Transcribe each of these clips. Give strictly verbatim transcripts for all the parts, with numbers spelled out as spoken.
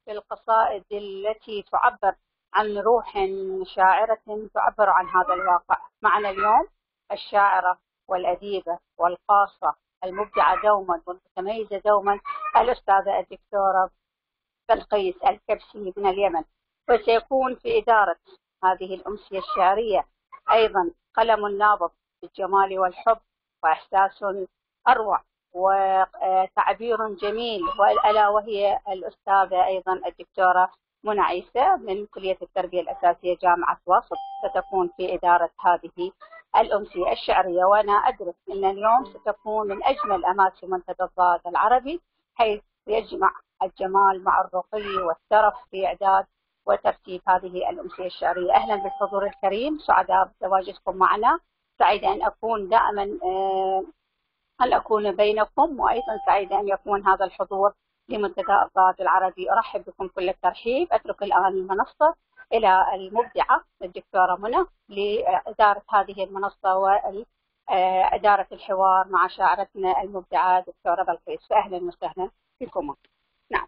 في القصائد التي تعبر عن روح شاعرة تعبر عن هذا الواقع. معنا اليوم الشاعرة والأديبة والقاصة المبدعة دوما والمتميزة دوما الأستاذة الدكتورة بلقيس الكبسي من اليمن، وسيكون في إدارة هذه الأمسية الشعرية أيضا قلم نابض بالجمال والحب وإحساس أروع وتعبير جميل، وألا وهي الأستاذة أيضا الدكتورة منى عيسى من كلية التربية الأساسية جامعة واسط، ستكون في إدارة هذه الأمسية الشعرية. وأنا أدرك أن اليوم ستكون من أجمل أماكن منتدى الضاد العربي، حيث يجمع الجمال مع الرقي والترف في إعداد وترتيب هذه الأمسية الشعرية. أهلا بالحضور الكريم، سعداء بتواجدكم معنا، سعيدة أن أكون دائما أن أكون بينكم، وأيضا سعيدة أن يكون هذا الحضور لمنتدى الضاد العربي. أرحب بكم كل الترحيب. أترك الآن المنصة إلى المبدعة الدكتورة منى لإدارة هذه المنصة وإدارة الحوار مع شاعرتنا المبدعة دكتورة بلقيس. فأهلا وسهلا بكم. نعم.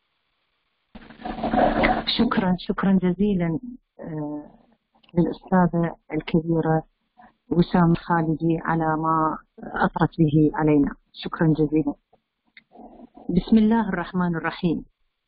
شكرا شكرا جزيلا للأستاذة الكبيرة وسام خالدي على ما أطرت به علينا، شكرا جزيلا. بسم الله الرحمن الرحيم.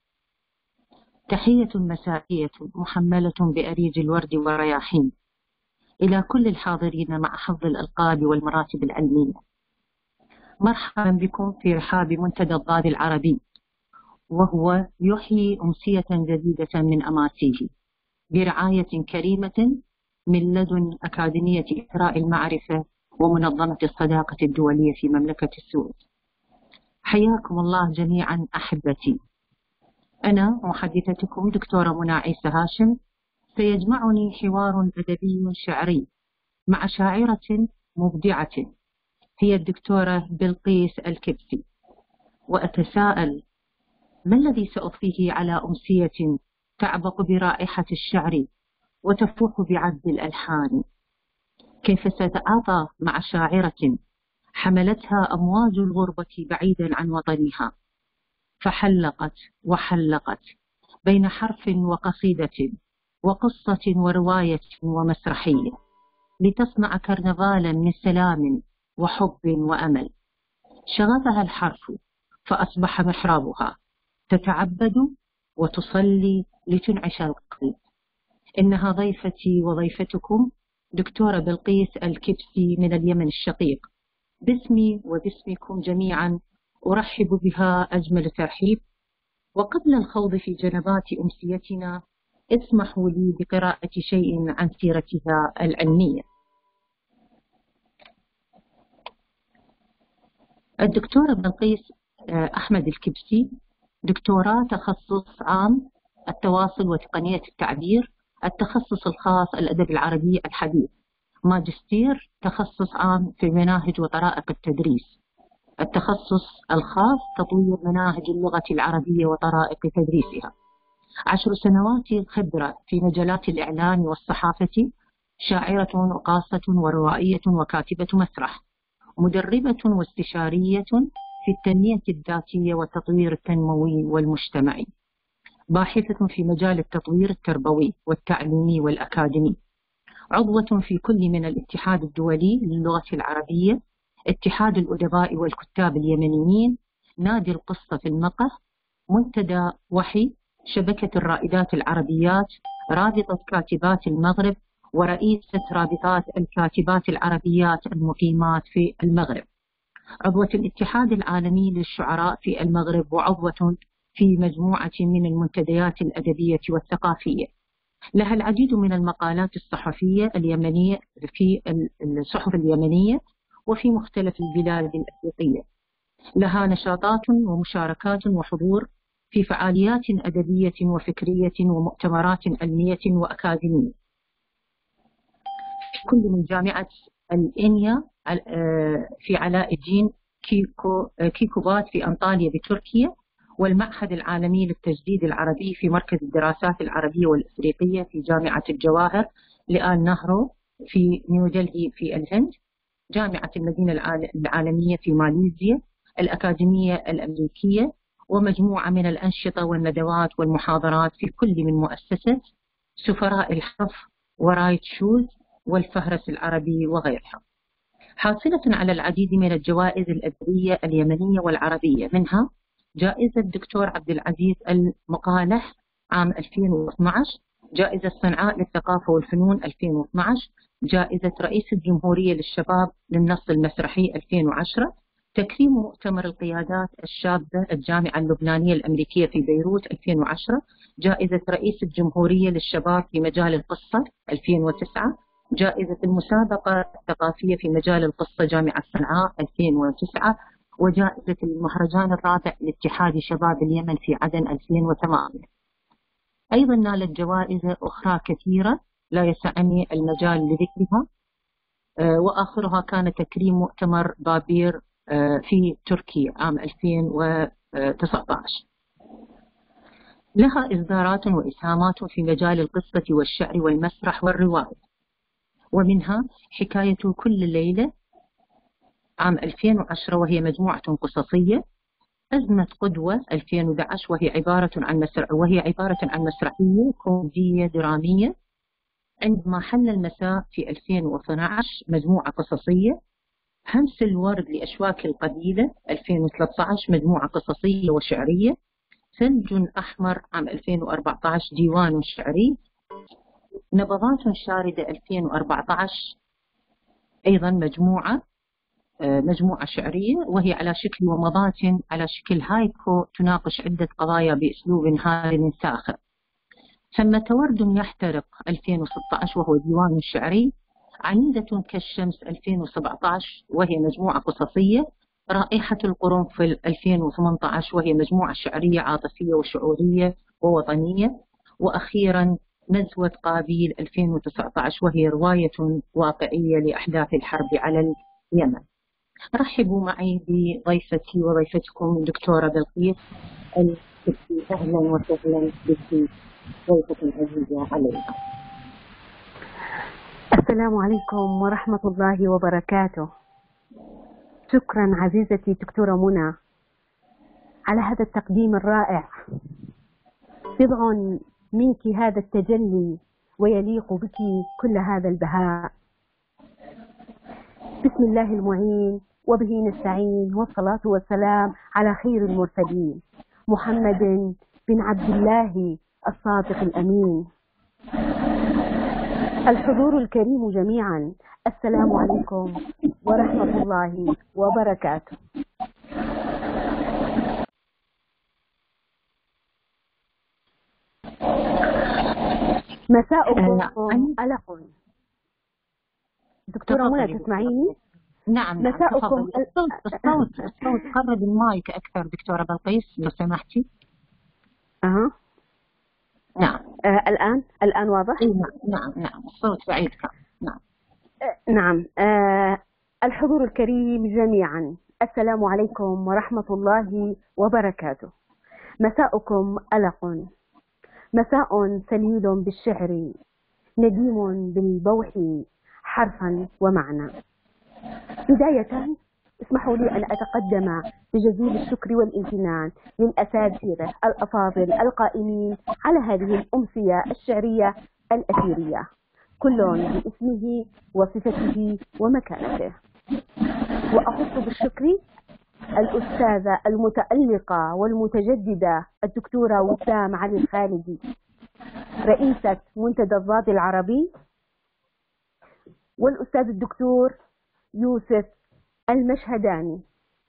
تحية مسائية محملة بأريج الورد والرياحين إلى كل الحاضرين مع حفظ الألقاب والمراتب العلمية. مرحبا بكم في رحاب منتدى الضاد العربي، وهو يحيي أمسية جديدة من أماسيه برعاية كريمة من لدن أكاديمية إثراء المعرفة ومنظمة الصداقة الدولية في مملكة السويد. حياكم الله جميعا أحبتي. أنا محدثتكم دكتورة منى عيسى هاشم. سيجمعني حوار أدبي شعري مع شاعرة مبدعة هي الدكتورة بلقيس الكبسي، وأتساءل ما الذي سأضفيه على أمسية تعبق برائحة الشعر وتفوح بعذب الألحان؟ كيف سأتعاطى مع شاعرة حملتها أمواج الغربة بعيدا عن وطنها، فحلقت وحلقت بين حرف وقصيدة وقصة ورواية ومسرحية لتصنع كرنفالا من سلام وحب وأمل. شغفها الحرف فأصبح محرابها، تتعبد وتصلي لتنعش القلب. إنها ضيفتي وضيفتكم دكتورة بلقيس الكبسي من اليمن الشقيق. باسمي وباسمكم جميعا أرحب بها أجمل ترحيب. وقبل الخوض في جنبات أمسيتنا اسمحوا لي بقراءة شيء عن سيرتها العلمية. الدكتورة بلقيس أحمد الكبسي دكتوراه تخصص عام التواصل وتقنية التعبير، التخصص الخاص الأدب العربي الحديث، ماجستير تخصص عام في مناهج وطرائق التدريس، التخصص الخاص تطوير مناهج اللغة العربية وطرائق تدريسها، عشر سنوات خبرة في مجالات الإعلام والصحافة، شاعرة وقاصة وروائية وكاتبة مسرح، مدربة واستشارية في التنمية الذاتية والتطوير التنموي والمجتمعي، باحثة في مجال التطوير التربوي والتعليمي والأكاديمي، عضوة في كل من الاتحاد الدولي للغة العربية، اتحاد الأدباء والكتاب اليمنيين، نادي القصة في المقه، منتدى وحي، شبكة الرائدات العربيات، رابطة كاتبات المغرب، ورئيسة رابطات الكاتبات العربيات المقيمات في المغرب، عضوة الاتحاد العالمي للشعراء في المغرب، وعضوة في مجموعة من المنتديات الأدبية والثقافية. لها العديد من المقالات الصحفية اليمنية في الصحف اليمنية وفي مختلف البلاد الأفريقية. لها نشاطات ومشاركات وحضور في فعاليات أدبية وفكرية ومؤتمرات علمية وأكاديمية في كل من جامعة الإنيا في علاء الدين كيكو كيكوبات في أنطاليا بتركيا، والمعهد العالمي للتجديد العربي في مركز الدراسات العربية والإفريقية في جامعة الجواهر لآل نهرو في نيودلهي في الهند، جامعة المدينة العالمية في ماليزيا، الأكاديمية الأمريكية، ومجموعة من الأنشطة والندوات والمحاضرات في كل من مؤسسة سفراء الحرف ورايت شوز والفهرس العربي وغيرها، حاصلة على العديد من الجوائز الأدبية اليمنية والعربية، منها جائزة الدكتور عبد العزيز المقالح عام ألفين واثني عشر، جائزة صنعاء للثقافة والفنون ألفين واثني عشر، جائزة رئيس الجمهورية للشباب للنص المسرحي ألفين وعشرة، تكريم مؤتمر القيادات الشابة الجامعة اللبنانية الأمريكية في بيروت ألفين وعشرة، جائزة رئيس الجمهورية للشباب في مجال القصة ألفين وتسعة، جائزة المسابقة الثقافية في مجال القصة جامعة صنعاء ألفين وتسعة، وجائزة المهرجان الرابع لاتحاد شباب اليمن في عدن ألفين وثمانية. أيضا نالت جوائز أخرى كثيرة لا يسعني المجال لذكرها، وآخرها كان تكريم مؤتمر بابير في تركيا عام ألفين وتسعة عشر. لها إصدارات وإسهامات في مجال القصة والشعر والمسرح والرواية، ومنها حكاية كل ليلة عام ألفين وعشرة وهي مجموعة قصصية، أزمة قدوة ألفين وأحد عشر وهي عبارة عن مسرح وهي عبارة عن مسرحية كوميدية درامية، عندما حل المساء في ألفين واثني عشر مجموعة قصصية، همس الورد لأشواك القبيلة ألفين وثلاثة عشر مجموعة قصصية وشعرية، ثلج أحمر عام ألفين وأربعة عشر ديوان شعري، نبضات شاردة ألفين وأربعة عشر أيضا مجموعة مجموعة شعرية وهي على شكل ومضات على شكل هايكو تناقش عدة قضايا بأسلوب هادئ ساخر. ثم ورد يحترق ألفين وستة عشر وهو ديوان شعري، عنيدة كالشمس ألفين وسبعة عشر وهي مجموعة قصصية، رائحة القرنفل ألفين وثمانية عشر وهي مجموعة شعرية عاطفية وشعورية ووطنية، وأخيرا نزوة قابيل ألفين وتسعة عشر وهي رواية واقعية لأحداث الحرب على اليمن. رحبوا معي بضيفتي وضيفتكم دكتورة بلقيس الكتبي، أهلا وسهلا بك ضيفة عزيزة علينا. السلام عليكم ورحمة الله وبركاته. شكرا عزيزتي دكتورة منى على هذا التقديم الرائع، بضع منك هذا التجلي ويليق بك كل هذا البهاء. بسم الله المعين وبه نستعين، والصلاة والسلام على خير المرسلين محمد بن عبد الله الصادق الأمين. الحضور الكريم جميعا، السلام عليكم ورحمة الله وبركاته. مساؤكم ألق. دكتورة منى تسمعيني؟ نعم. مساؤكم الصوت الصوت الصوت قرب المايك أكثر دكتورة بلقيس لو سمحتي. أها. نعم. آه الآن الآن واضح؟ إيه نعم نعم نعم الصوت بعيد كان. نعم. آه نعم. آه الحضور الكريم جميعا، السلام عليكم ورحمة الله وبركاته. مساؤكم ألق، مساء سليل بالشعر، نديم بالبوح حرفا ومعنى. بداية اسمحوا لي أن أتقدم بجزيل الشكر والامتنان للأساتذة الأفاضل القائمين على هذه الأمسية الشعرية الأثيرية، كل باسمه وصفته ومكانته. وأخص بالشكر الأستاذة المتألقة والمتجددة الدكتورة وسام علي الخالدي، رئيسة منتدى الضاد العربي، والأستاذ الدكتور يوسف المشهداني،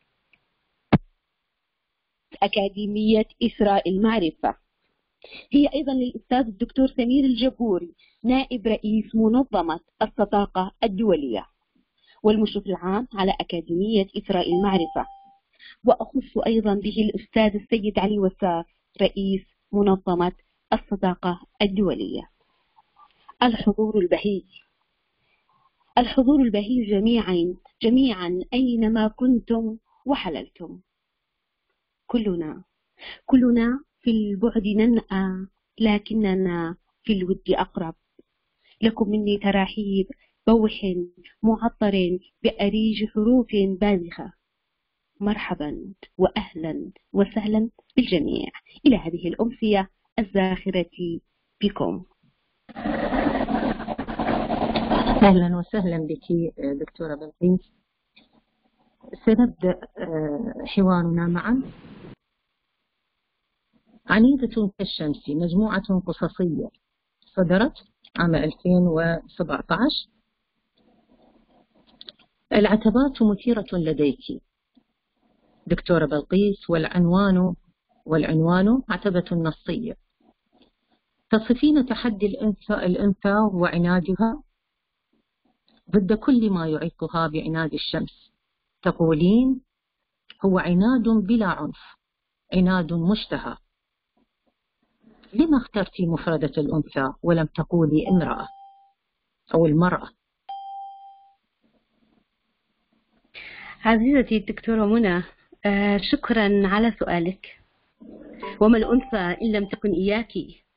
أكاديمية إسراء المعرفة. هي أيضا للأستاذ الدكتور سمير الجبوري، نائب رئيس منظمة الصداقة الدولية والمشرف العام على أكاديمية إسراء المعرفة. وأخص أيضا به الأستاذ السيد علي وسار، رئيس منظمة الصداقة الدولية. الحضور البهي، الحضور البهي جميعا جميعا أينما كنتم وحللتم. كلنا كلنا في البعد ننأى، لكننا في الود أقرب. لكم مني تراحيب بوح معطر بأريج حروف باذخة. مرحبا وأهلا وسهلا بالجميع إلى هذه الأمسية الزاخرة بكم. أهلا وسهلا بك دكتورة بلقيس. سنبدأ حوارنا معا. عنيدة كالشمس مجموعة قصصية صدرت عام ألفين وسبعة عشر. العتبات مثيرة لديك دكتورة بلقيس، والعنوان والعنوان عتبة نصية. تصفين تحدي الأنثى الأنثى وعنادها ضد كل ما يعيقها بعناد الشمس. تقولين هو عناد بلا عنف، عناد مشتهى. لما اخترتي مفردة الأنثى ولم تقولي امرأة أو المرأة؟ عزيزتي الدكتورة منى، آه شكرا على سؤالك. وما الأنثى إن لم تكن إياك؟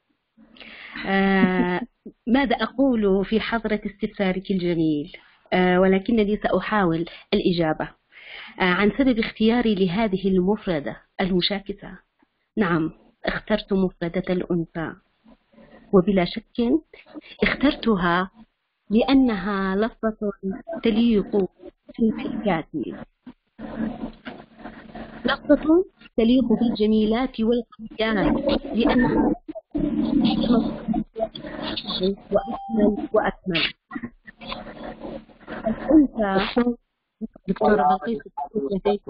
آه ماذا أقول في حضرة استفسارك الجميل؟ آه ولكنني سأحاول الإجابة آه عن سبب اختياري لهذه المفردة المشاكسة. نعم، اخترت مفردة الأنثى، وبلا شك اخترتها لأنها لفظة تليق في الملكات، لفظة تليق بالجميلات والقويات، لأنها وأكمل وأكمل. الأنثى دكتورة بلقيس لديك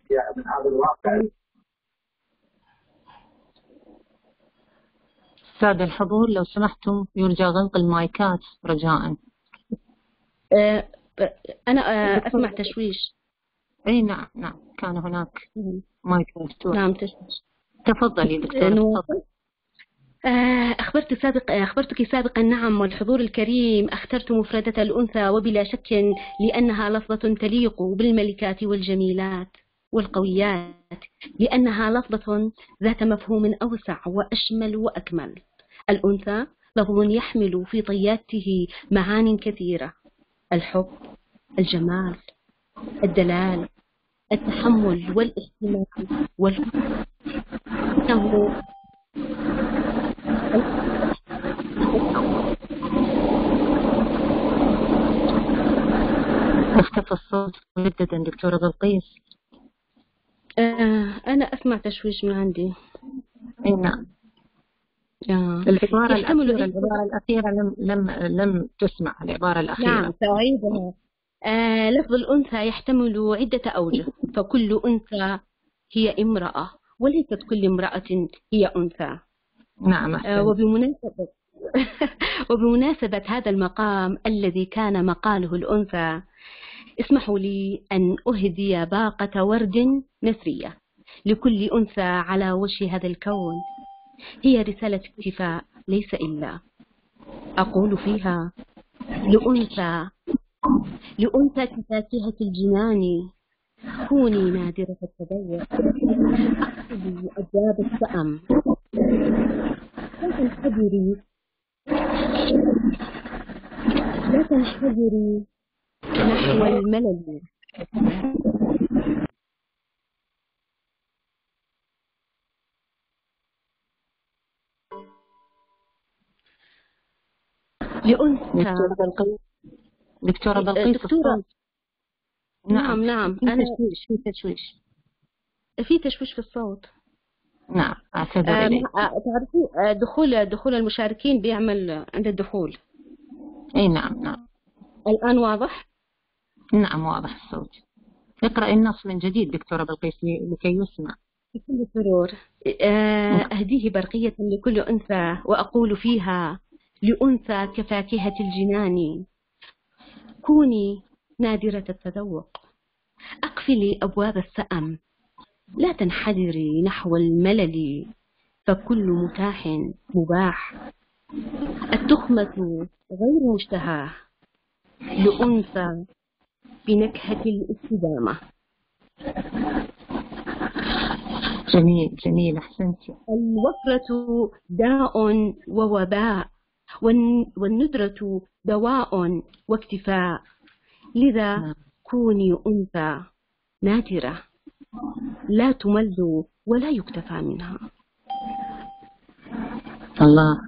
سادة الحضور لو سمحتم يرجى غلق المايكات رجاء. أه أنا أه أسمع تشويش. أي نعم نعم، كان هناك مايك مفتوح. نعم تشويش. تفضلي دكتورة. أخبرت سابق أخبرتك سابقا نعم، والحضور الكريم، اخترت مفردة الأنثى وبلا شك لأنها لفظة تليق بالملكات والجميلات والقويات، لأنها لفظة ذات مفهوم أوسع وأشمل وأكمل. الأنثى لفظ يحمل في طياته معان كثيرة: الحب، الجمال، الدلال، التحمل والاحتمال والحب. إنه اختفى الصوت مجددا دكتورة بلقيس. آه أنا أسمع تشويش من عندي. أي نعم. آه. العبارة الأخيرة العبارة الأخيرة لم لم لم تسمع. العبارة الأخيرة نعم سأعيدها. آه لفظ الأنثى يحتمل عدة أوجه، فكل أنثى هي امرأة، وليست كل امرأة هي أنثى. نعم. آه وبمناسبة وبمناسبة هذا المقام الذي كان مقاله الأنثى، اسمحوا لي أن أهدي باقة ورد نثرية لكل أنثى على وجه هذا الكون. هي رسالة اكتفاء ليس إلا. أقول فيها: لأنثى لأنثى كفاكهة الجنان، كوني نادرة التذوق، أقصدي أبواب السأم، لا تنحدري لا تنحدري نحو الملل. لأنثى دكتورة بلقيس. دكتورة نعم نعم في تشويش في تشويش في تشويش في الصوت. نعم أعتذر إليك. تعرفي دخول دخول المشاركين بيعمل عند الدخول. أي نعم نعم. الآن واضح؟ نعم واضح الصوت. اقرأ النص من جديد دكتورة بلقيس لكي يسمع. بكل سرور. أهديه برقية لكل أنثى وأقول فيها: لأنثى كفاكهة الجنان، كوني نادرة التذوق، أقفلي أبواب السأم، لا تنحدري نحو الملل، فكل متاح مباح. التخمة غير مشتهاة، لأنثى بنكهة الاستدامة. جميل جميل أحسنتي. الوفرة داء ووباء، والندرة دواء واكتفاء، لذا كوني أنثى نادرة لا تمل ولا يكتفى منها. الله.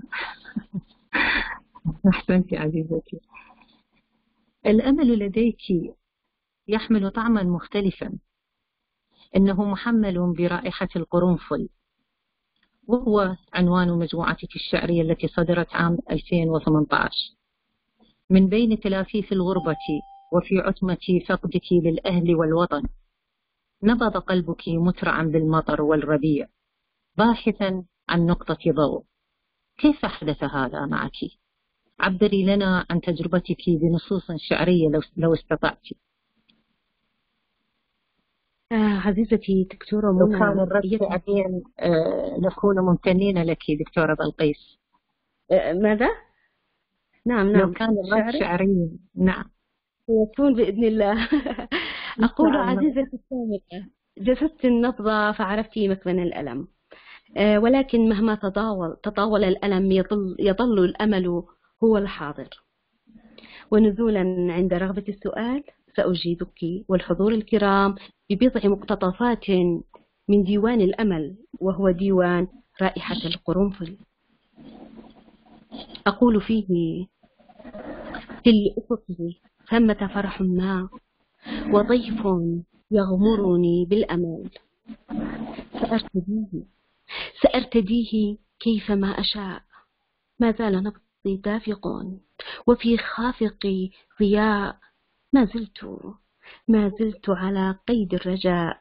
أحسنتي عزيزتي. الأمل لديك يحمل طعما مختلفا، إنه محمل برائحة القرنفل، وهو عنوان مجموعتك الشعرية التي صدرت عام ألفين وثمانية عشر. من بين تلافيف الغربة وفي عتمة فقدك للأهل والوطن، نبض قلبك مترعا بالمطر والربيع، باحثا عن نقطة ضوء. كيف حدث هذا معك؟ عبري لنا عن تجربتك بنصوص شعرية لو, لو استطعت. آه عزيزتي دكتورة لو منى، كان الرد فعليا آه نكون ممتنين لك دكتورة بلقيس. آه ماذا؟ نعم نعم لو كان الرد شعريا. نعم يكون بإذن الله. أقول عزيزتي السامعة، جسدت النبض فعرفت مكمن الألم، آه ولكن مهما تطاول تطاول الألم يظل, يظل الأمل هو الحاضر. ونزولا عند رغبة السؤال سأجيبك والحضور الكرام ببضع مقتطفات من ديوان الأمل، وهو ديوان رائحة القرنفل. أقول فيه: في الأفق ثمة فرح ما، وضيف يغمرني بالأمل. سأرتديه سأرتديه كيفما أشاء، ما زال نبضي دافق، وفي خافقي ضياء. ما زلت ما زلت على قيد الرجاء.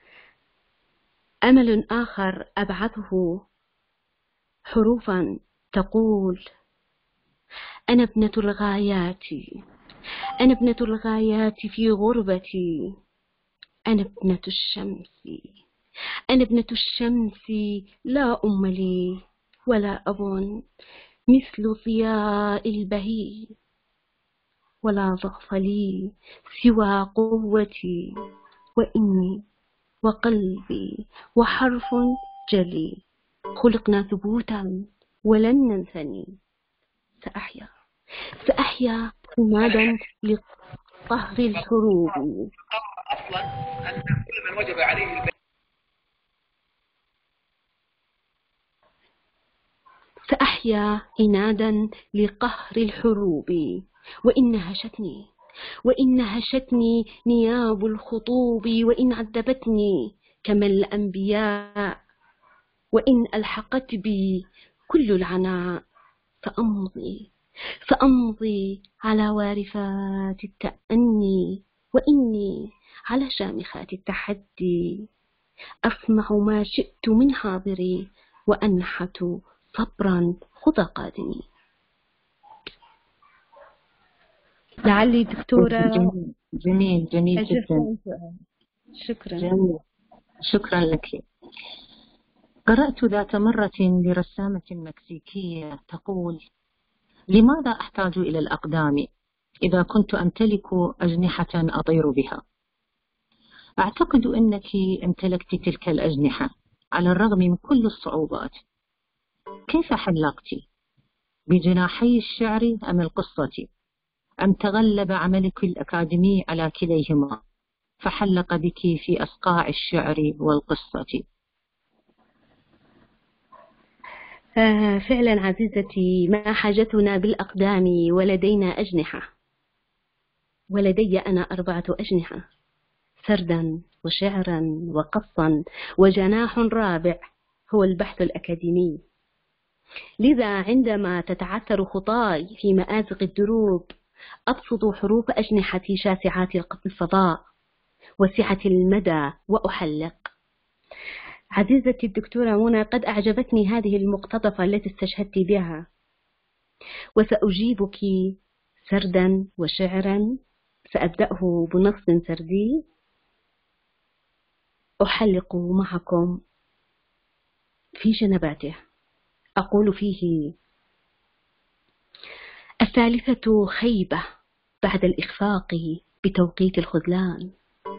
أمل آخر أبعثه حروفا تقول: أنا ابنة الغايات، أنا ابنة الغايات في غربتي، أنا ابنة الشمس، أنا ابنة الشمس، لا أم لي ولا أب، مثل ضياء البهي، ولا ضغط لي سوى قوتي، وإني وقلبي وحرف جلي، خلقنا ثبوتا ولن ننثني. سأحيا سأحيا رمادا لقهر الحروب. أصلا أن كل من وجب عليه سأحيا عنادا لقهر الحروب، وإن هشتني وإن هشتني نياب الخطوب، وإن عذبتني كما الأنبياء، وإن ألحقت بي كل العناء، فأمضي فأمضي على وارفات التأني، وإني على شامخات التحدي، أسمع ما شئت من حاضري، وأنحت صبرا خذ قادمي. لعلي دكتورة. جميل جميل, جميل جدا. شكرا. جميل. شكرا لك. قرأت ذات مرة لرسامة مكسيكية تقول: لماذا أحتاج إلى الأقدام إذا كنت أمتلك أجنحة أطير بها؟ أعتقد أنك امتلكت تلك الأجنحة على الرغم من كل الصعوبات. كيف حلقت؟ بجناحي الشعر أم القصة؟ أم تغلب عملك الأكاديمي على كليهما فحلق بك في أصقاع الشعر والقصة؟ آه فعلا عزيزتي، ما حاجتنا بالأقدام ولدينا أجنحة. ولدي أنا أربعة أجنحة: سردا وشعرا وقصا، وجناح رابع هو البحث الأكاديمي. لذا عندما تتعثر خطاي في مآزق الدروب، أبسط حروف أجنحتي شاسعات الفضاء وسعة المدى وأحلق. عزيزتي الدكتورة منى، قد أعجبتني هذه المقتطفة التي استشهدت بها، وسأجيبك سردا وشعرا. سأبدأه بنص سردي أحلق معكم في جنباته. أقول فيه: الثالثة خيبة بعد الإخفاق بتوقيت الخذلان،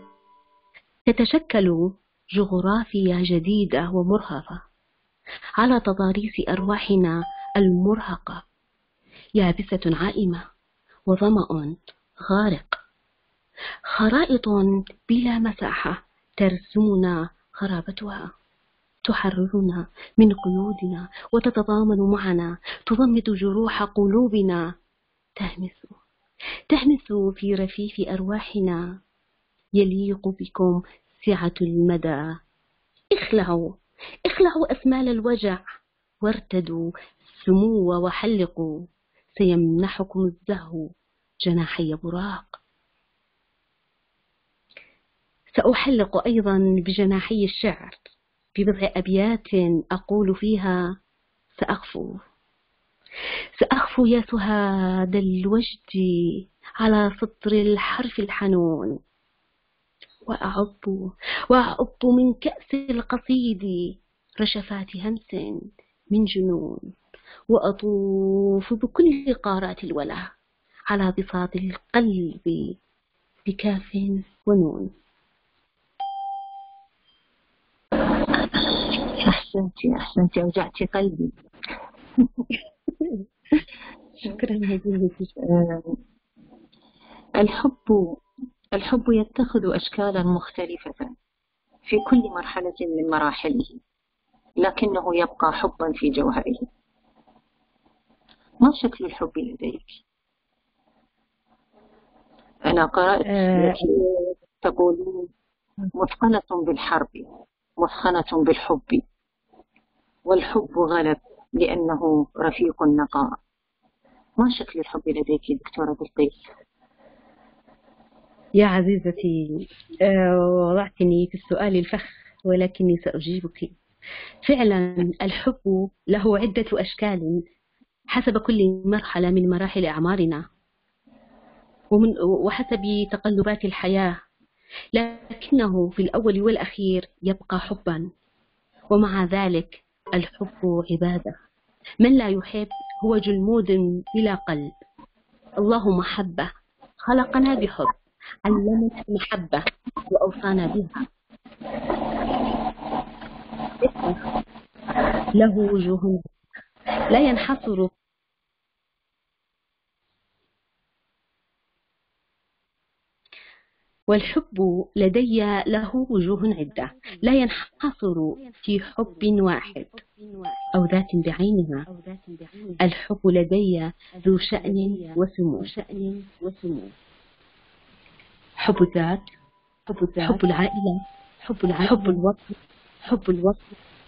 تتشكل جغرافيا جديدة ومرهفة على تضاريس أرواحنا المرهقة، يابسة عائمة وظمأ غارق، خرائط بلا مساحة ترسمنا خرابتها، تحررنا من قيودنا وتتضامن معنا، تضمد جروح قلوبنا، تهمس تهمس في رفيف أرواحنا. يليق بكم سعة المدى. اخلعوا اخلعوا أسمال الوجع وارتدوا السمو وحلقوا، سيمنحكم الزهو جناحي براق. سأحلق أيضا بجناحي الشعر ببضع أبيات أقول فيها سأخفو سأخفو يا سهاد الوجد على سطر الحرف الحنون، وأعض وأعض من كأس القصيد رشفات همس من جنون، وأطوف بكل قارات الولا على بساط القلب بكاف ونون. أحسنتي أحسنتي أوجعتي قلبي. شكرا هديتي. الحب الحب يتخذ أشكالا مختلفة في كل مرحلة من مراحله، لكنه يبقى حبا في جوهره. ما شكل الحب لديك؟ أنا قرأت أه تقولون مثقلة بالحرب مثخنة بالحب، والحب غلب لأنه رفيق النقاء. ما شكل الحب لديك دكتورة بلقيس؟ يا عزيزتي، أه وضعتني في السؤال الفخ ولكني سأجيبك. فعلا الحب له عدة أشكال حسب كل مرحلة من مراحل أعمارنا ومن وحسب تقلبات الحياة، لكنه في الأول والأخير يبقى حبا. ومع ذلك الحب عبادة، من لا يحب هو جلمود بلا قلب. الله محبة، خلقنا بحب، علمنا المحبة وأوصانا بها. له وجوه لا ينحصر والحب لدي له وجوه عدة لا ينحصر في حب واحد أو ذات بعينها. الحب لدي ذو شأن وسمو. حب الذات، حب العائلة، حب العائلة، حب الوطن، حب الوطن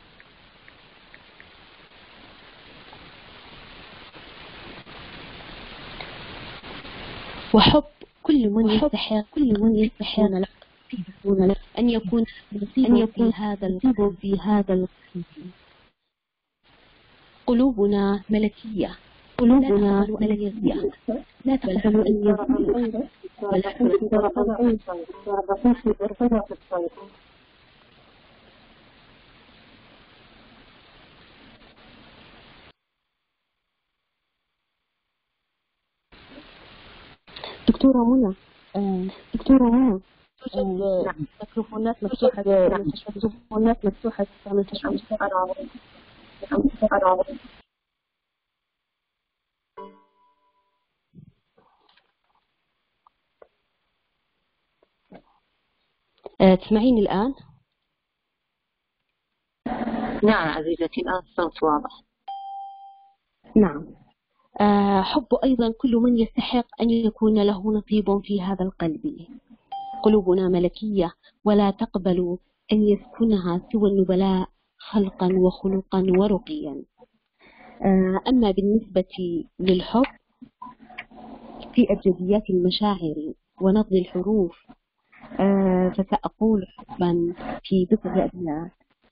وحب كل من يستحق كل من يستحق أن يكون أن يكون هذا القلب في هذا القلب. قلوبنا ملكية، قلوبنا ملكية لا تقبل أن يكون دكتورة منى. دكتورة منى، توجد ميكروفونات مفتوحة ميكروفونات مفتوحة تعمل تشويش. تسمعيني الآن؟ نعم عزيزتي، الآن الصوت واضح. نعم. أه حب أيضا كل من يستحق أن يكون له نصيب في هذا القلب. قلوبنا ملكية ولا تقبل أن يسكنها سوى النبلاء خلقا وخلقا ورقيا. أه أما بالنسبة للحب في أبجديات المشاعر ونبض الحروف، أه فسأقول حبا في بضع أبيات.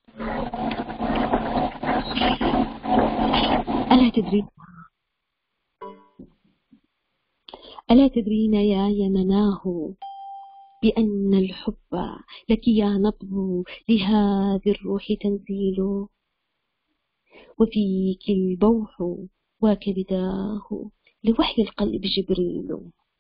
ألا تدرين ألا تدرين يا يمناه بأن الحب لك يا نبض لهذه الروح تنزيل، وفيك البوح وكبداه لوحي القلب جبريل.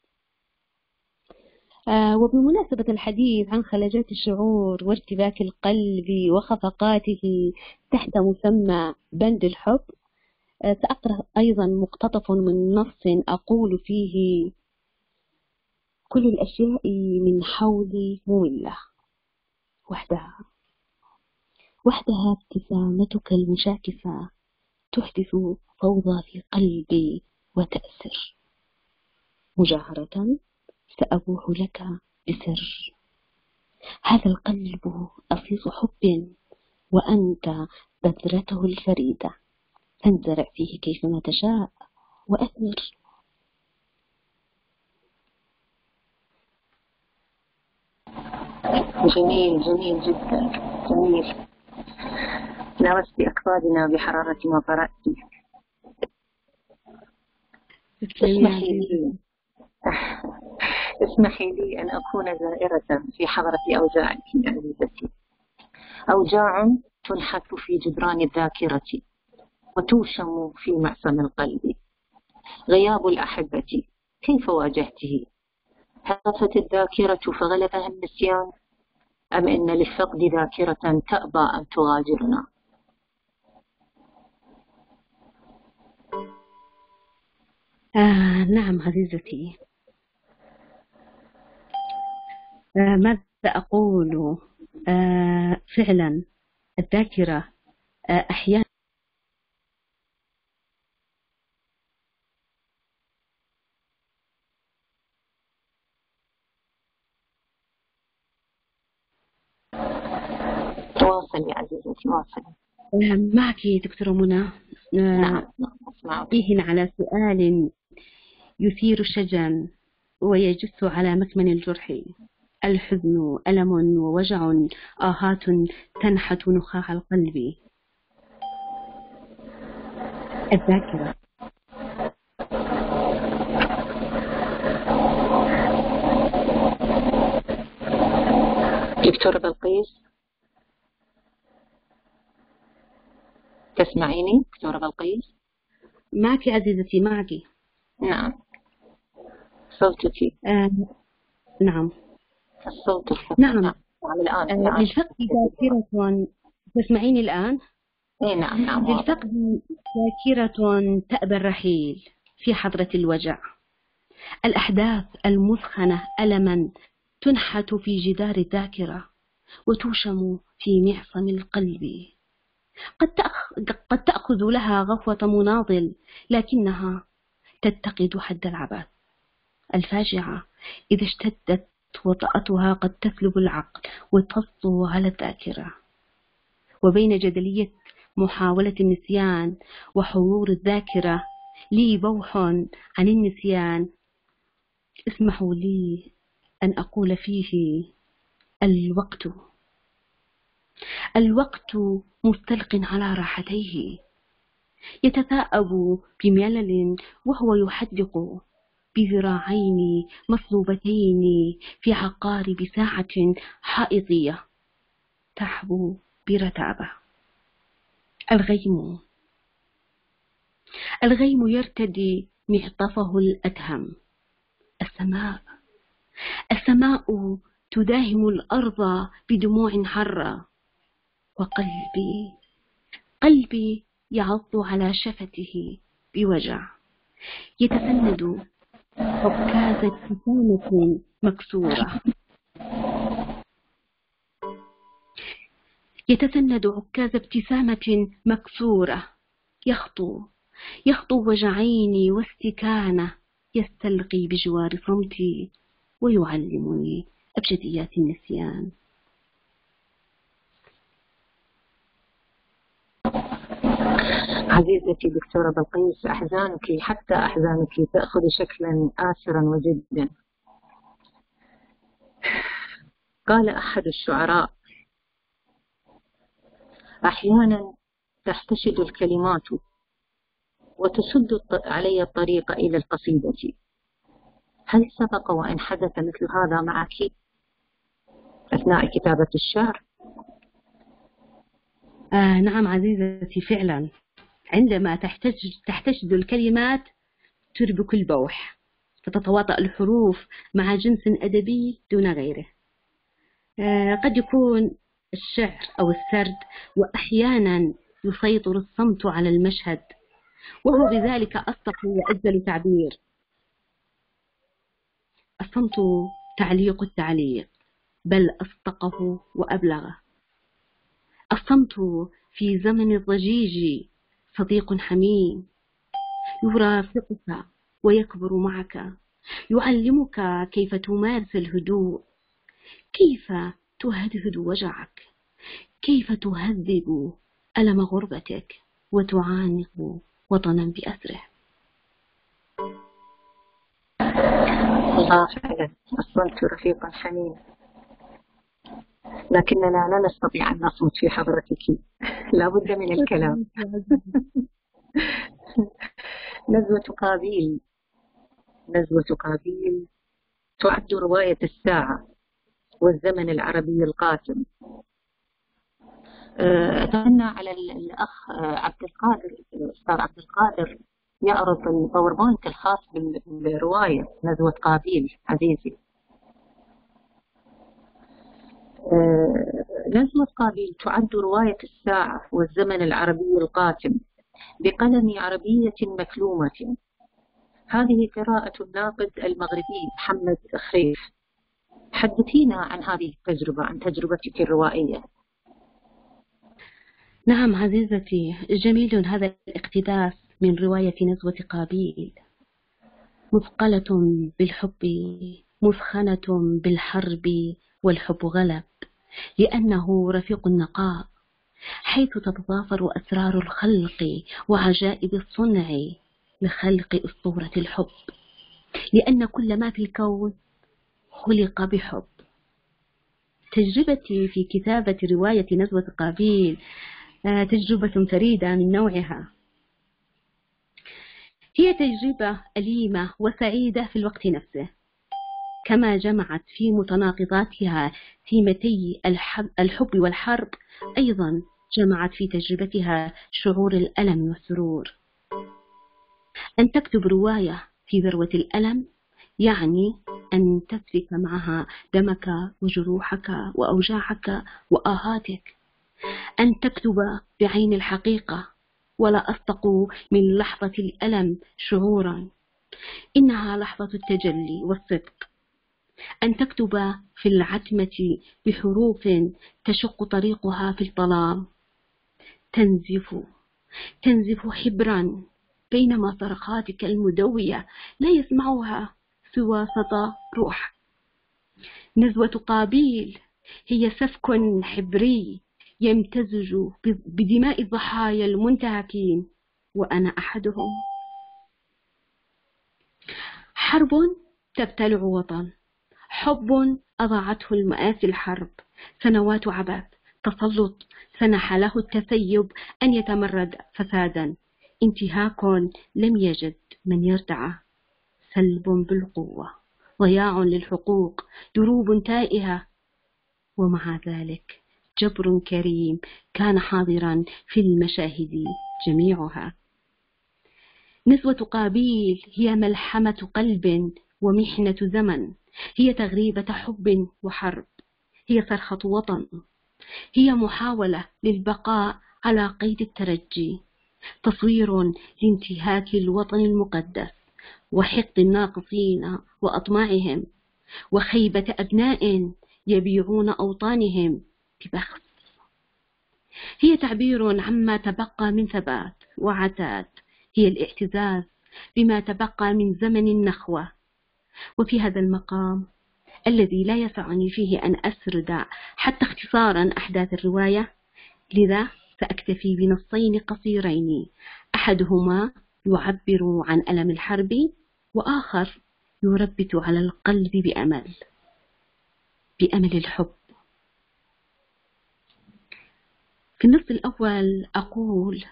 آه وبمناسبة الحديث عن خلجات الشعور وارتباك القلب وخفقاته تحت مسمى بند الحب، آه سأقرأ أيضا مقتطف من نص أقول فيه: كل الأشياء من حولي مملة، وحدها وحدها ابتسامتك المشاكسة تحدث فوضى في قلبي وتأسر. مجاهرة سأبوح لك بسر، هذا القلب أصيص حب وأنت بذرته الفريدة، فانزرع فيه كيفما تشاء وأثمر. جميل جميل جدا جميل. لمست أكبادنا بحرارة ما قرأت. اسمحي لي اسمحي لي أن أكون زائرة في حضرة أوجاعك يا عزيزتي. أوجاع تنحت في جدران الذاكرة وتوشم في معصم القلب. غياب الأحبة كيف واجهته؟ هفت الذاكرة فغلبها النسيان، أم إن للفقد ذاكرة تأبى أن تغادرنا؟ آه نعم عزيزتي. آه ماذا أقول؟ آه فعلا الذاكرة آه أحيانا تواصلي عزيزتي واصلي. آه معك دكتورة منى. آه نعم أسمعك. فيه على سؤال يثير الشجن ويجس على مكمن الجرح. الحزن ألم ووجع، آهات تنحت نخاع القلب. الذاكرة دكتورة بلقيس تسمعيني دكتورة بلقيس؟ معك عزيزتي معك. نعم صوتك. آه نعم الصوت الحسن. نعم. نعم الآن. آه نعم. للفقد ذاكرة. تسمعيني الآن؟ إيه نعم نعم. للفقد ذاكرة تأبى الرحيل في حضرة الوجع. الأحداث المثخنة ألما تنحت في جدار الذاكرة وتوشم في معصم القلب. قد تأخ... قد تأخذ لها غفوة مناضل، لكنها تتقد حد العبث. الفاجعة إذا اشتدت وطأتها قد تسلب العقل وتفضو على الذاكرة. وبين جدلية محاولة النسيان وحضور الذاكرة لي بوح عن النسيان. اسمحوا لي أن أقول فيه الوقت الوقت مستلق على راحتيه، يتثاءب بملل وهو يحدق بذراعين مصلوبتين في عقارب ساعة حائطية تحبو برتابة. الغيم الغيم يرتدي معطفه الأدهم. السماء السماء تداهم الأرض بدموع حرة. وقلبي قلبي يعض على شفته بوجع، يتسند عكاز ابتسامة مكسورة يتسند عكاز ابتسامة مكسورة يخطو يخطو وجعيني واستكانة، يستلقي بجوار صمتي ويعلمني أبجديات النسيان. عزيزتي دكتورة بلقيس، أحزانك حتى أحزانك تأخذ شكلا آسرا وجدا. قال أحد الشعراء: أحيانا تحتشد الكلمات وتسد علي الطريق إلى القصيدة. هل سبق وأن حدث مثل هذا معك أثناء كتابة الشعر؟ آه نعم عزيزتي، فعلا عندما تحتج تحتشد الكلمات تربك البوح، فتتواطأ الحروف مع جنس أدبي دون غيره. آه قد يكون الشعر أو السرد، وأحيانا يسيطر الصمت على المشهد، وهو بذلك أصدق وأجل تعبير. الصمت تعليق التعليق، بل أصدقه وأبلغه. الصمت في زمن الضجيج صديق حميم، يرافقك ويكبر معك، يعلمك كيف تمارس الهدوء، كيف تهدهد وجعك، كيف تهذب ألم غربتك وتعانق وطنا بأسره. الله فعلا الصمت رفيق حميم، لكننا لا نستطيع أن نصمت في حضرتك، لا بد من الكلام. نزوة قابيل، نزوة قابيل تعد رواية الساعة والزمن العربي القاتم. أتمنى على الأخ عبد القادر، الأستاذ عبد القادر، يعرض الباوربوينت الخاص بالرواية نزوة قابيل عزيزي. نزوة قابيل تعد رواية الساعة والزمن العربي القاتم بقلم عربية مكلومة. هذه قراءة الناقد المغربي محمد خريف. حدثينا عن هذه التجربة، عن تجربتك الروائية. نعم عزيزتي، جميل هذا الاقتباس من رواية نزوة قابيل. مثقلة بالحب، مثخنة بالحرب، والحب غلب لأنه رفيق النقاء، حيث تتضافر أسرار الخلق وعجائب الصنع لخلق أسطورة الحب، لأن كل ما في الكون خلق بحب. تجربتي في كتابة رواية نزوة قابيل تجربة فريدة من نوعها. هي تجربة أليمة وسعيدة في الوقت نفسه، كما جمعت في متناقضاتها ثيمتي الحب والحرب، أيضا جمعت في تجربتها شعور الألم والسرور. أن تكتب رواية في ذروة الألم يعني أن تسفك معها دمك وجروحك وأوجاعك وآهاتك. أن تكتب بعين الحقيقة، ولا أصدق من لحظة الألم شعورا، إنها لحظة التجلي والصدق. أن تكتب في العتمة بحروف تشق طريقها في الظلام، تنزف تنزف حبرا، بينما صرخاتك المدوية لا يسمعها سوى صدى روح. نزوة قابيل هي سفك حبري يمتزج بدماء الضحايا المنتهكين، وأنا أحدهم. حرب تبتلع وطن، حب أضاعته المآسي الحرب، سنوات عبث، تسلط سنح له التثيب أن يتمرد فسادا، انتهاك لم يجد من يردعه، سلب بالقوة، ضياع للحقوق، دروب تائهة، ومع ذلك جبر كريم كان حاضرا في المشاهد جميعها. نزوة قابيل هي ملحمة قلب ومحنة زمن، هي تغريبة حب وحرب، هي صرخة وطن، هي محاولة للبقاء على قيد الترجي، تصوير لانتهاك الوطن المقدس وحقد الناقصين وأطماعهم، وخيبة أبناء يبيعون أوطانهم ببخس. هي تعبير عما تبقى من ثبات وعتاد، هي الاعتزاز بما تبقى من زمن النخوة. وفي هذا المقام الذي لا يسعني فيه أن أسرد حتى اختصارا أحداث الرواية، لذا سأكتفي بنصين قصيرين، أحدهما يعبر عن ألم الحرب، وآخر يربت على القلب بأمل بأمل الحب. في النص الأول أقول: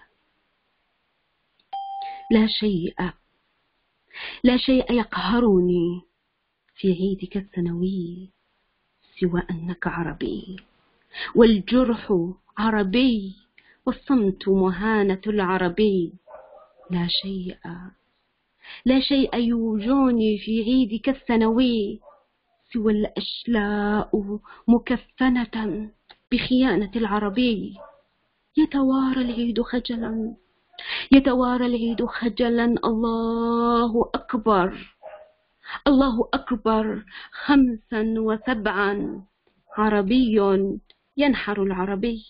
لا شيء لا شيء يقهرني في عيدك السنوي سوى أنك عربي، والجرح عربي، والصمت مهانة العربي. لا شيء لا شيء يوجعني في عيدك السنوي سوى الأشلاء مكفنة بخيانة العربي. يتوارى العيد خجلا يتوارى العيد خجلا الله أكبر الله أكبر، خمسا وسبعا عربي ينحر العربي.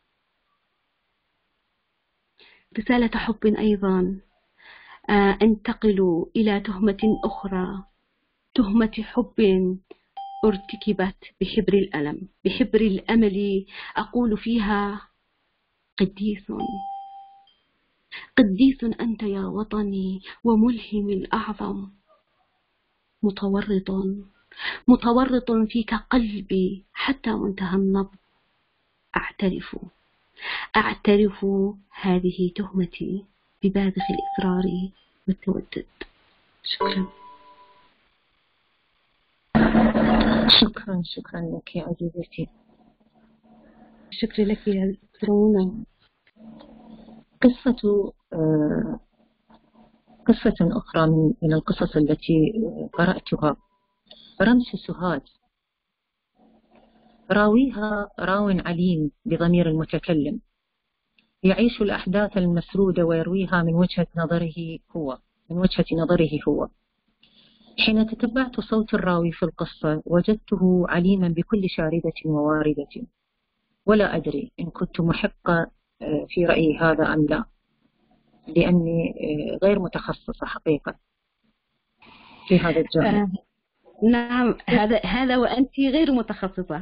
رسالة حب أيضا. آه انتقل إلى تهمة أخرى، تهمة حب ارتكبت بحبر الألم بحبر الأمل. أقول فيها: قديس قديس أنت يا وطني وملهم الأعظم، متورط متورط فيك قلبي حتى منتهى النبض. أعترف أعترف هذه تهمتي ببالغ الإصرار والتودد. شكرا. شكرا شكرا لك يا عزيزتي. شكرا لك يا دكتورة. قصة آه قصة أخرى من, من القصص التي قرأتها، رمس سهاد. راويها راو عليم بضمير المتكلم، يعيش الأحداث المسرودة ويرويها من وجهة نظره هو من وجهة نظره هو. حين تتبعت صوت الراوي في القصة وجدته عليما بكل شاردة وواردة، ولا أدري إن كنت محقة في رأيي هذا أم لا، لأني غير متخصصة حقيقة في هذا الجانب. آه نعم، هذا هذا وأنت غير متخصصة.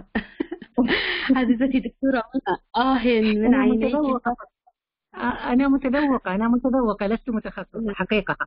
عزيزتي دكتورة منى، آه من أنا عينيك. متذوقة أنا متذوقة أنا متذوقة لست متخصصة حقيقة.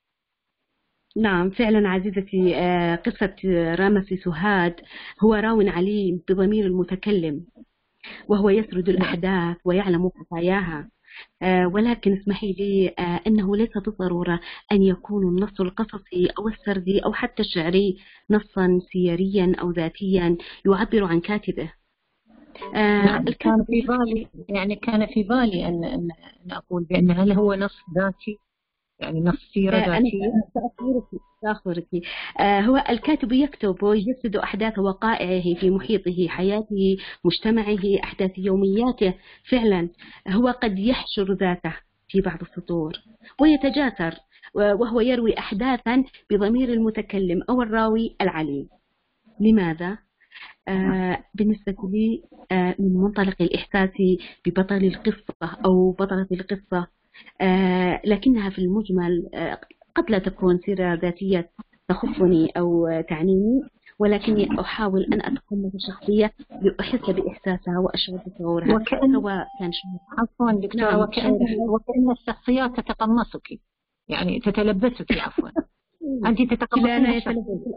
نعم فعلا عزيزتي. قصة رامس سهاد هو راو عليم بضمير المتكلم، وهو يسرد الأحداث ويعلم خفاياها. ولكن اسمحي لي أنه ليس بالضرورة أن يكون النص القصصي أو السردي أو حتى الشعري نصا سيريا أو ذاتيا يعبر عن كاتبه. نعم كان في بالي يعني كان في بالي أن أن أقول بأن هل هو نص ذاتي، يعني نص سيرة ذاتية. سأخبرك. هو الكاتب يكتب ويجسد أحداث وقائعه في محيطه، حياته، مجتمعه، أحداث يومياته. فعلا هو قد يحشر ذاته في بعض السطور ويتجاسر، وهو يروي أحداثا بضمير المتكلم أو الراوي العليم. لماذا؟ آه بالنسبة لي آه من منطلق الإحساس ببطل القصة أو بطلة القصة، آه لكنها في المجمل آه قد لا تكون سيرة ذاتية تخصني أو تعنيني، ولكني أحاول أن أتقمص الشخصية لأحس بإحساسها وأشعر بشعورها. وكأن سواء كان عفوا دكتورة نعم. وكأن وكأن الشخصيات تتقمصك، يعني تتلبسك. عفوا أنت تتقمصين الشخصية.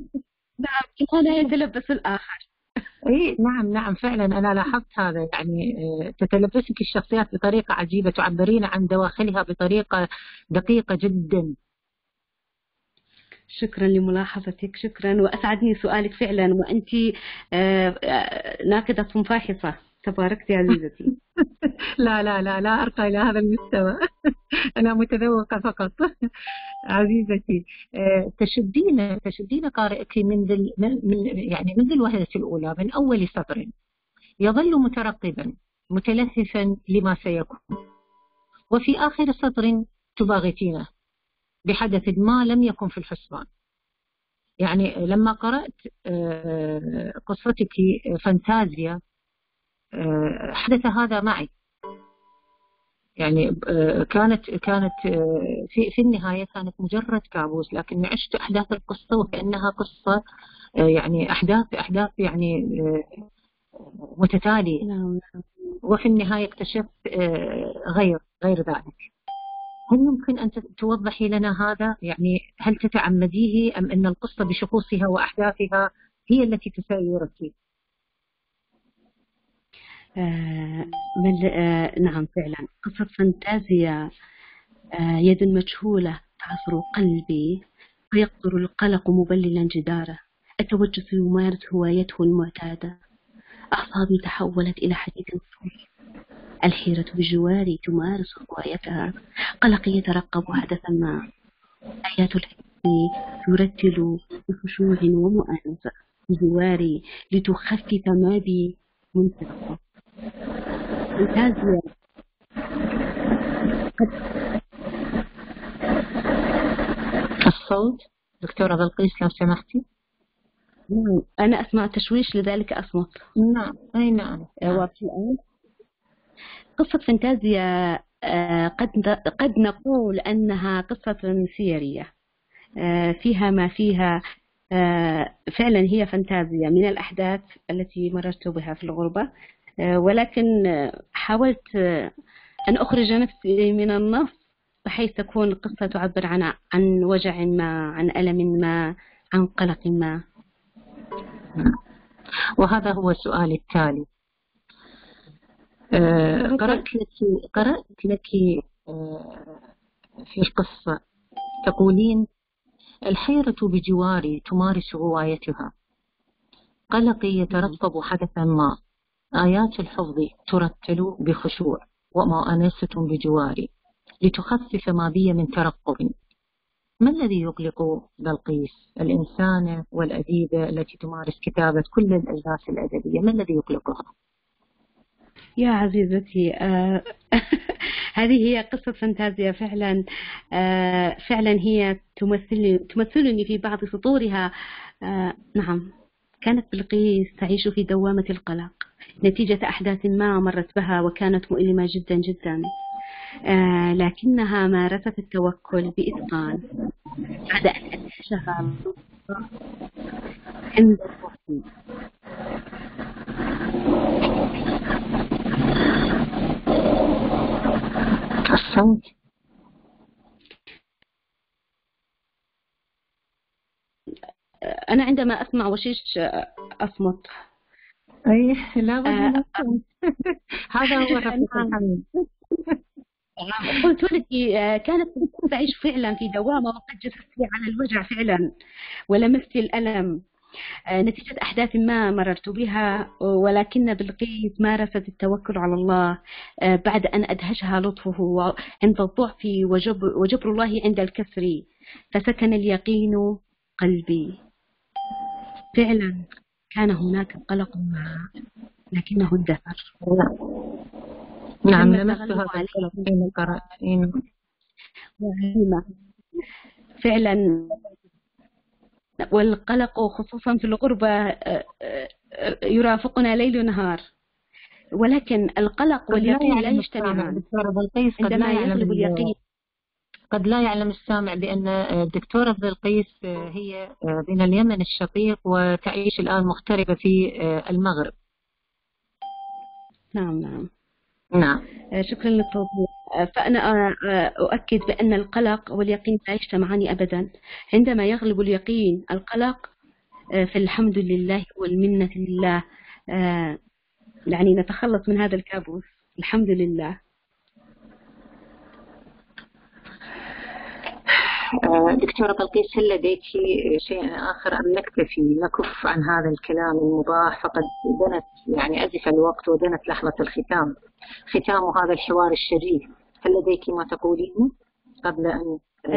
نعم لا يتلبس الآخر. اي نعم نعم فعلا انا لاحظت هذا، يعني تتلبسك الشخصيات بطريقه عجيبه، تعبرين عن دواخلها بطريقه دقيقه جدا. شكرا لملاحظتك، شكرا، واسعدني سؤالك فعلا، وانت ناقده فاحصه. تباركت يا عزيزتي. لا لا لا لا أرقى إلى هذا المستوى. أنا متذوقة فقط. عزيزتي تشدين تشدين قارئك من ذل من يعني منذ الوهلة الأولى، من أول سطر يظل مترقبا متلهفا لما سيكون، وفي آخر سطر تباغتينه بحدث ما لم يكن في الحسبان. يعني لما قرأت قصتك فانتازيا حدث هذا معي، يعني كانت كانت في في النهاية كانت مجرد كابوس، لكن عشت أحداث القصة وكأنها قصة يعني أحداث أحداث يعني متتالية، وفي النهاية اكتشفت غير غير ذلك. هل يمكن أن توضحي لنا هذا؟ يعني هل تتعمديه أم أن القصة بشخوصها وأحداثها هي التي تسيرك؟ آه بل آه نعم فعلا قصة فانتازيا. آه يد مجهولة تعصر قلبي ويقطر القلق مبللا جداره. التوجس يمارس هوايته المعتادة. أعصابي تحولت إلى حديد صلب. الحيرة بجواري تمارس هوايتها. قلقي يترقب حدثا ما. آيات الحكم ترتل بخشوع ومؤانسة بجواري لتخفف ما بي من ثقة. فانتازيا. الصوت دكتورة بلقيس لو سمحتي. نعم أنا أسمع تشويش لذلك أصمت. نعم أي نعم. واضح الآن. قصة فانتازيا قد قد نقول أنها قصة سيرية فيها ما فيها، فعلا هي فانتازيا من الأحداث التي مررت بها في الغربة، ولكن حاولت أن أخرج نفسي من النص بحيث تكون القصة تعبر عن عن وجع ما، عن ألم ما، عن قلق ما. وهذا هو السؤال التالي. قرأت لك قرأت لك في القصة تقولين: الحيرة بجواري تمارس غوايتها، قلقي يترقب حدثا ما، آيات الحفظ ترتل بخشوع، ومؤانسة بجواري لتخفف ما بي من ترقب. ما الذي يقلق بلقيس الإنسانة والأديبة التي تمارس كتابة كل الأجناس الأدبية؟ ما الذي يقلقها؟ يا عزيزتي آه هذه هي قصة فانتازيا فعلا. آه فعلا هي تمثلني تمثلني في بعض سطورها. آه نعم، كانت بلقيس تعيش في دوامة القلق نتيجة أحداث ما مرت بها وكانت مؤلمة جدا جدا، آه لكنها مارست التوكل بإتقان بعد أن أدهشها عند الوحي. الصوت أنا عندما أسمع وشيش أصمت. أي لا بد آه هذا هو الرفيق الحميد. قلت لك كانت تعيش فعلا في دوامة، وقد جسست على الوجع فعلا ولمست الألم نتيجة أحداث ما مررت بها، ولكن بلقيس مارست التوكل على الله بعد أن أدهشها لطفه عند الضعف وجبر, وجبر الله عند الكسر، فسكن اليقين قلبي. فعلا كان هناك قلق معه لكنه اندثر. نعم لمست هذا القلق حين قرأت فعلا. والقلق خصوصا في الغربة يرافقنا ليل ونهار، ولكن القلق واليقين لا يجتمعان. عندما يغلب اليقين قد لا يعلم السامع بأن الدكتورة بلقيس هي من اليمن الشقيق وتعيش الآن مغتربة في المغرب. نعم نعم نعم. شكرا للتوضيح. فأنا أؤكد بأن القلق واليقين لا يجتمعان أبدا. عندما يغلب اليقين القلق فالحمد لله والمنة لله، يعني نتخلص من هذا الكابوس الحمد لله. دكتورة بلقيس، هل لديك شيء آخر أم نكتفي نكف عن هذا الكلام المباح؟ فقد دنت يعني أزف الوقت ودنت لحظة الختام، ختام هذا الحوار الشريف. هل لديك ما تقولين قبل أن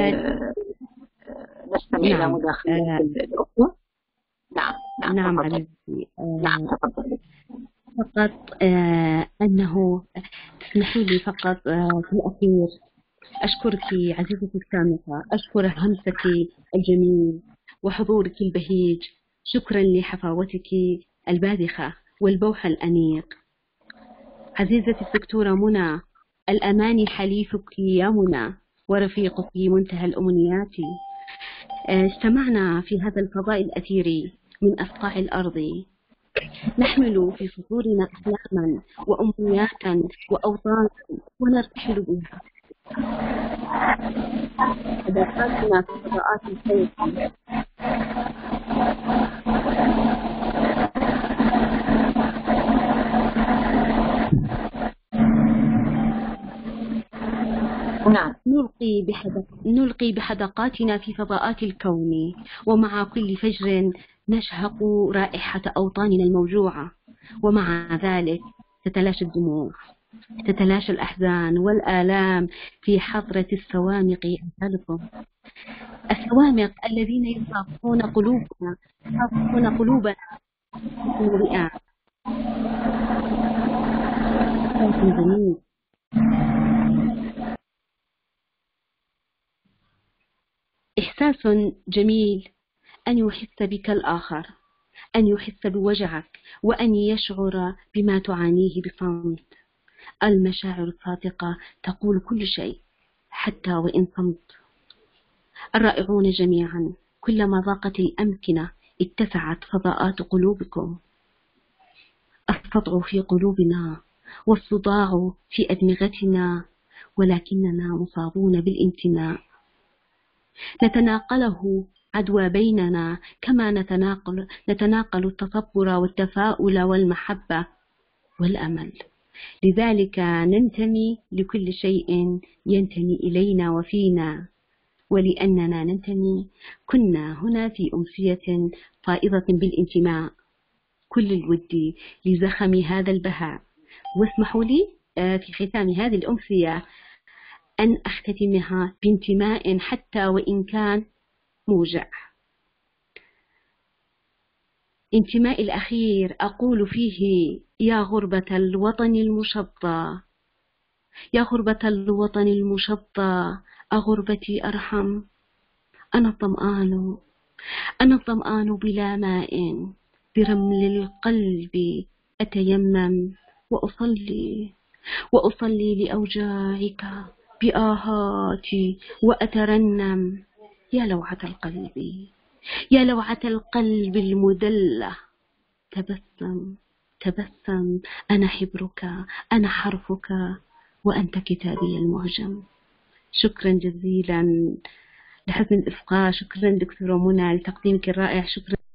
نستمع إلى نعم. مداخلة الأخوة؟ نعم نعم نعم تفضل. عزيزتي. نعم تفضل. فقط آه أنه تسمحي لي فقط آه في الأخير أشكرك عزيزتي السامعة، أشكر همسك الجميل وحضورك البهيج، شكرا لحفاوتك الباذخة والبوح الأنيق. عزيزتي الدكتورة منى، الأمان حليفك يا منى ورفيقك منتهى الأمنيات. استمعنا في هذا الفضاء الأثير من أفقاع الأرض، نحمل في صدورنا أحلاما وأمنيات وأوطانا ونرتحل بها. صداقاتنا في فضاءات الكون نعم. نلقي بحدق... نلقي بحدقاتنا في فضاءات الكون، ومع كل فجر نشهق رائحة أوطاننا الموجوعة، ومع ذلك تتلاشى الدموع، تتلاشى الأحزان والآلام في حضرة السوامق أمثالكم، السوامق الذين يصافحون قلوبنا يصافحون قلوبنا بالرئة. جميل. إحساس جميل أن يحس بك الآخر، أن يحس بوجعك وأن يشعر بما تعانيه بصمت. المشاعر الصادقة تقول كل شيء حتى وإن صمت. الرائعون جميعا، كلما ضاقت الأمكنة اتسعت فضاءات قلوبكم. الصدع في قلوبنا والصداع في أدمغتنا، ولكننا مصابون بالانتماء. نتناقله عدوى بيننا كما نتناقل, نتناقل التصبر والتفاؤل والمحبة والأمل. لذلك ننتمي لكل شيء ينتمي إلينا وفينا، ولأننا ننتمي كنا هنا في أمسية فائضة بالانتماء. كل الود لزخم هذا البهاء. واسمحوا لي في ختام هذه الأمسية أن أختتمها بانتماء حتى وإن كان موجع. انتمائي الأخير أقول فيه: يا غربة الوطن المشظى، يا غربة الوطن المشظى، أغربتي أرحم. أنا الظمآن، أنا الظمآن بلا ماء، برمل القلب أتيمم وأصلي، وأصلي لأوجاعك بآهاتي وأترنم. يا لوعة القلب، يا لوعة القلب المدلة، تبسم تبسم، أنا حبرك، أنا حرفك، وأنت كتابي المعجم. شكرا جزيلا لحسن الإفقاء. شكرا دكتورة منى لتقديمك الرائع. شكرا.